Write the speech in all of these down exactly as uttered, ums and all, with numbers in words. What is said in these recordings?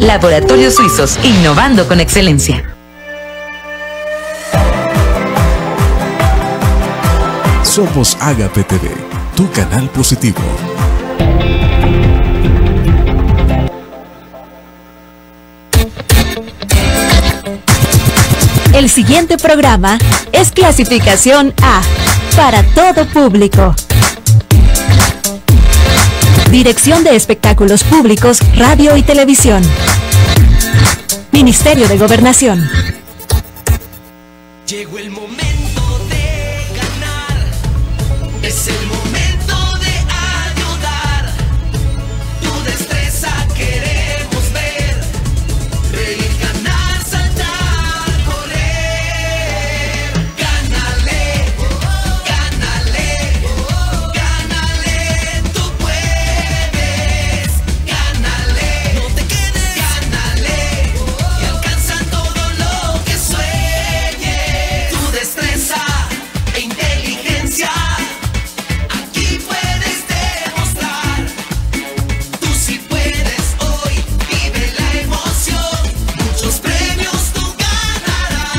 Laboratorios Suizos, innovando con excelencia. Somos Agape T V, tu canal positivo. El siguiente programa es clasificación A, para todo público. Dirección de Espectáculos Públicos, Radio y Televisión. Ministerio de Gobernación. Llegó el momento de ganar. Es el momento de ayudar. Tu destreza queremos ver. Reír, ganar, saltar, correr. Gánale, gánale, gánale. Tú puedes. Gánale, no te quedes. Gánale y alcanza todo lo que sueñes. Tu destreza e inteligencia. Aquí puedes demostrar. Tú sí puedes hoy. Vive la emoción. Muchos premios tú ganarás.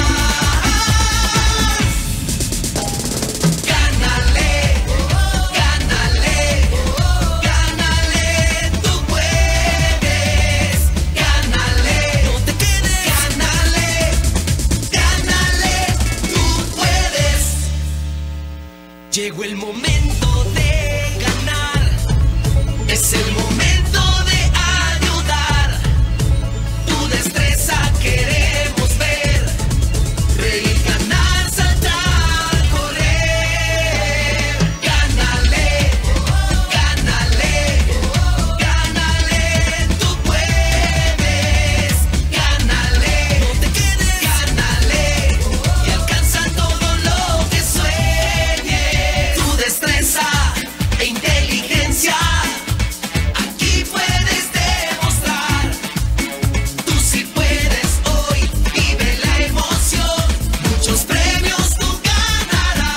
Gánale, gánale, gánale. Tú puedes. Gánale, no te quedes. Gánale, gánale. Tú puedes. Llegó el momento de ganar. Es el momento de ayudar. Tu destreza queremos ver. Reír, ganar, saltar, correr. Gánale, gánale, gánale. Tú puedes. Gánale, no te quedes. Gánale y alcanza todo lo que sueñes. Tu destreza e inteligencia. Aquí puedes demostrar. Tú sí puedes hoy. Vive la emoción. Muchos premios tú ganarás.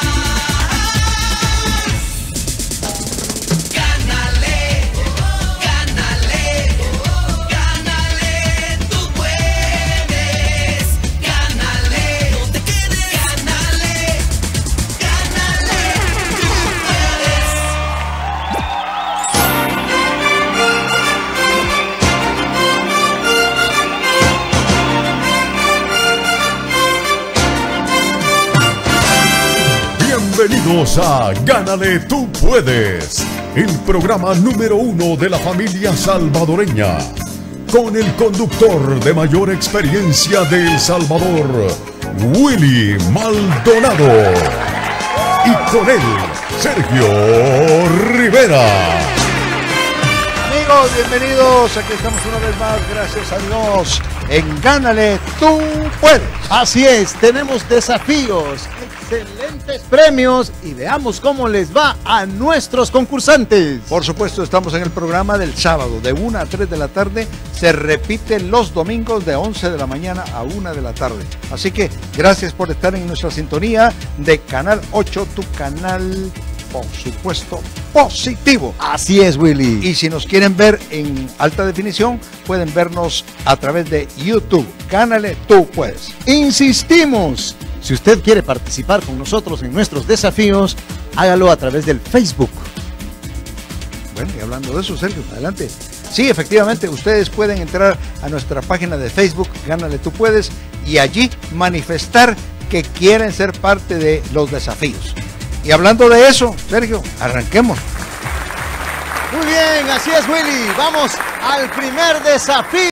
Gánale, gánale, gánale. Tú puedes. Gánale, no te quedes. Gánale, gánale. Tú puedes. Bienvenidos a Gánale Tú Puedes, el programa número uno de la familia salvadoreña, con el conductor de mayor experiencia de El Salvador, Willy Maldonado, y con él, Sergio Rivera. Amigos, bienvenidos. Aquí estamos una vez más, gracias a Dios, en Gánale Tú Puedes. Así es, tenemos desafíos, excelentes premios y veamos cómo les va a nuestros concursantes. Por supuesto, estamos en el programa del sábado de una a tres de la tarde. Se repite los domingos de once de la mañana a una de la tarde. Así que gracias por estar en nuestra sintonía de Canal ocho, tu canal, por supuesto, positivo. Así es, Willy. Y si nos quieren ver en alta definición, pueden vernos a través de YouTube. Gánale Tú Puedes. Insistimos, si usted quiere participar con nosotros en nuestros desafíos, hágalo a través del Facebook. Bueno, y hablando de eso, Sergio, adelante. Sí, efectivamente, ustedes pueden entrar a nuestra página de Facebook, Gánale Tú Puedes, y allí manifestar que quieren ser parte de los desafíos. Y hablando de eso, Sergio, arranquemos. Muy bien, así es, Willy. Vamos al primer desafío.